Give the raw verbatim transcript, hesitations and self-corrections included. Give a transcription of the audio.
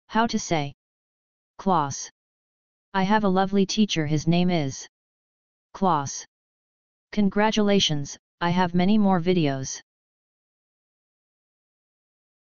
How to say Klaus. I have a lovely teacher, his name is Klaus. Congratulations, I have many more videos.